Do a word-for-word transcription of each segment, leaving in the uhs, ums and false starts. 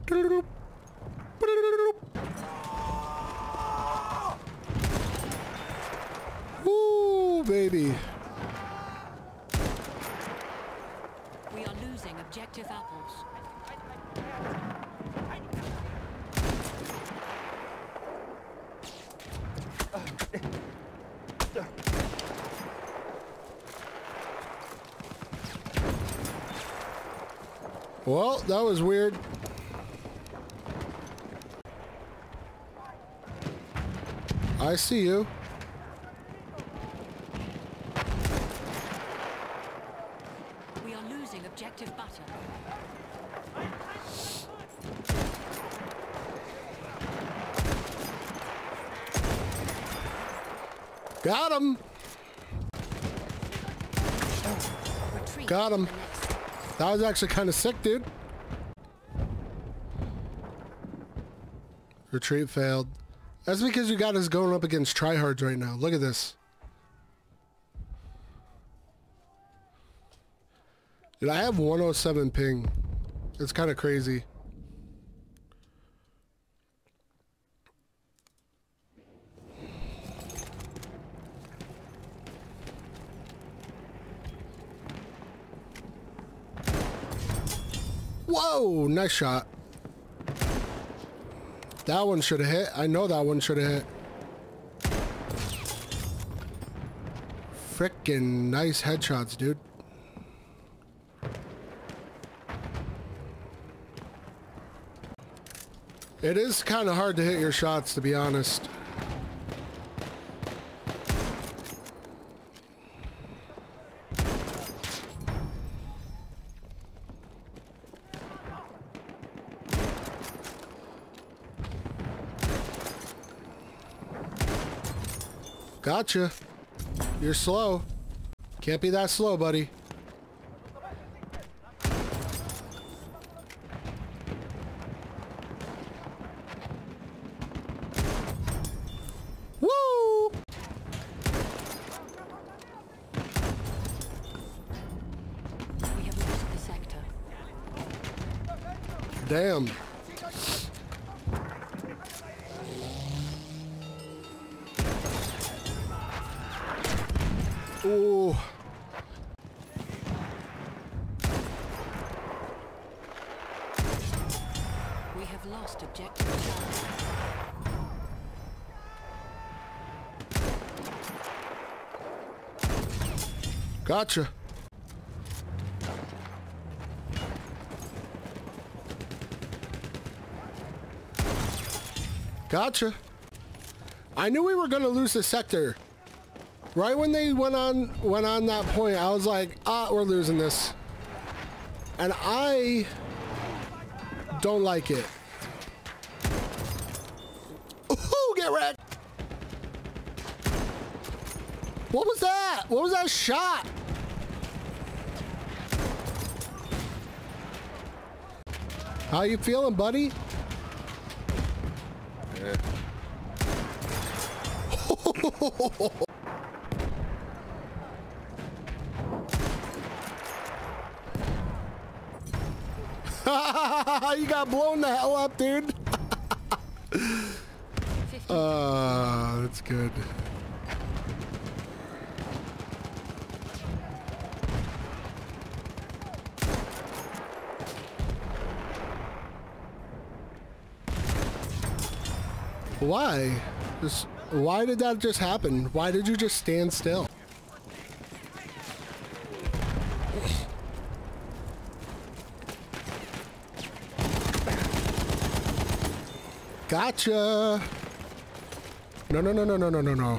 Woo, baby. We are losing objective apples. Well, that was weird. I see you. We are losing objective butter. Got him. Retreat Got him. to the next. That was actually kind of sick, dude. Retreat failed. That's because you got us going up against tryhards right now. Look at this. Dude, I have one oh seven ping. It's kind of crazy. Whoa, nice shot. That one should have hit. I know that one should have hit. Frickin' nice headshots, dude. It is kind of hard to hit your shots, to be honest. Gotcha. You're slow. Can't be that slow, buddy. Woo! We have lost the sector. Damn. Ooh. We have lost objective Charlie. Gotcha. Gotcha. I knew we were gonna lose the sector. Right when they went on went on that point, I was like, ah, we're losing this. And I don't like it. Ooh, get wrecked. What was that? What was that shot? How you feeling, buddy? Yeah. You got blown the hell up, dude. Uh, that's good. Why? Just why did that just happen? Why did you just stand still? Gotcha. No, no, no, no, no, no, no, no.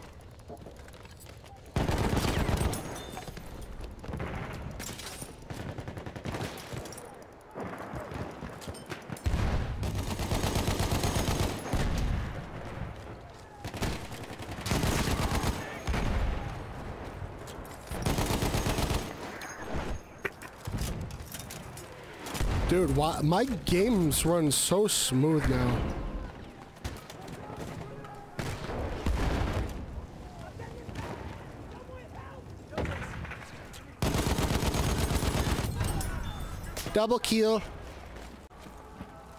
Dude, why, my games run so smooth now. Double kill.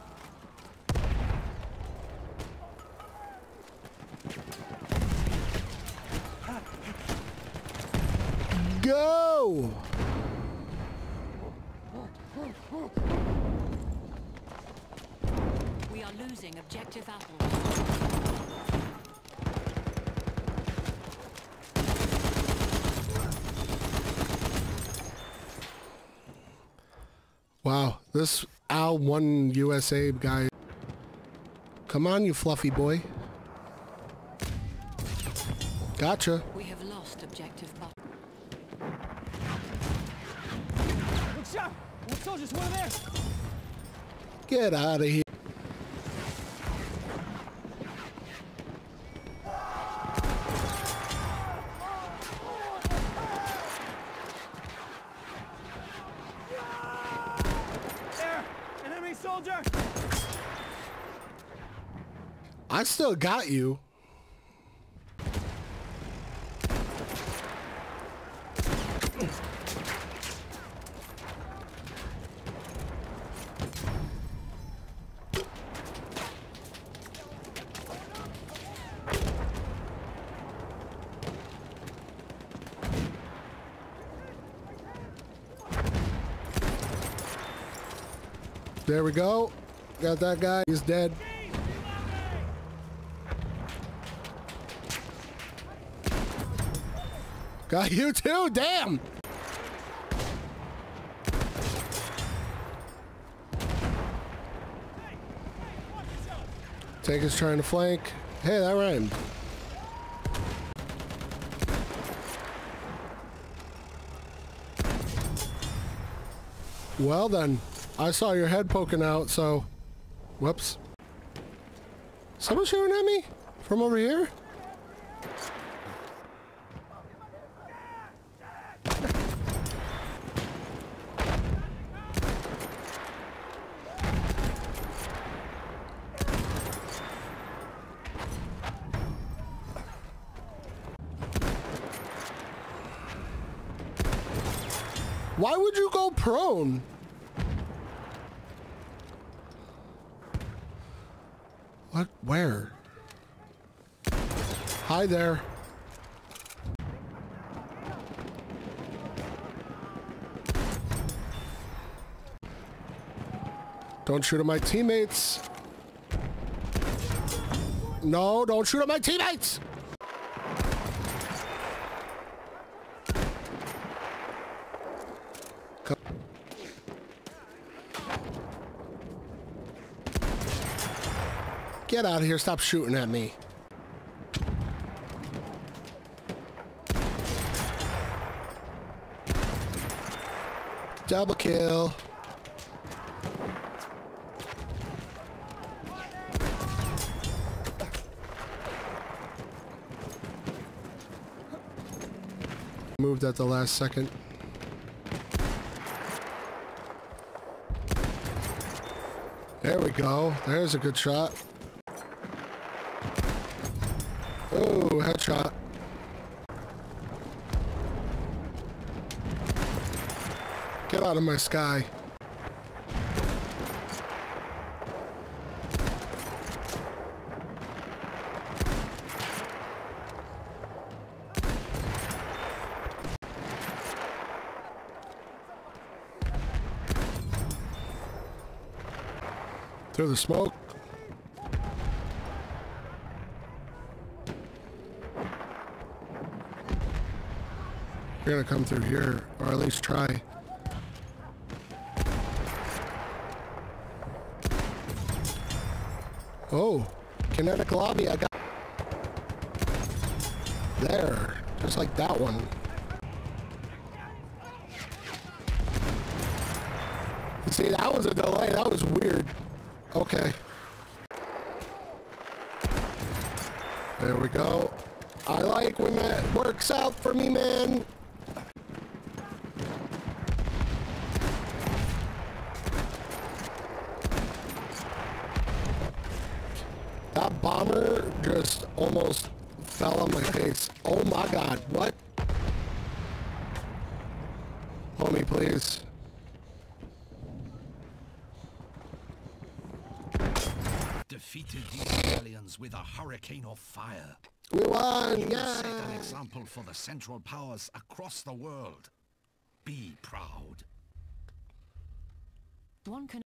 go. We are losing objective apples. Wow, this Al one U S A guy. Come on, you fluffy boy. Gotcha. We have lost objective butter. Look sharp! More soldiers, one there! Get out of here. There! An enemy soldier! I still got you. There we go. Got that guy. He's dead. Got you too. Damn. Tank is trying to flank. Hey, that rhymed. Well then, I saw your head poking out, so... Whoops. Someone shooting at me? From over here? Why would you go prone? What? Where? Hi there. Don't shoot at my teammates. No, don't shoot at my teammates! Get out of here, stop shooting at me. Double kill. Moved at the last second. There we go. There's a good shot. Oh, headshot. Get out of my sky. Through the smoke. You're gonna come through here, or at least try. Oh, kinetic lobby, I got there, just like that one. See, that was a delay, that was weird. Okay. There we go. I like when that works out for me, man. That bomber just almost fell on my face. Oh my god, what? Homie, please. Defeated these aliens with a hurricane of fire. We won, You yeah! set an example example for the Central Powers across the world. Be proud. One can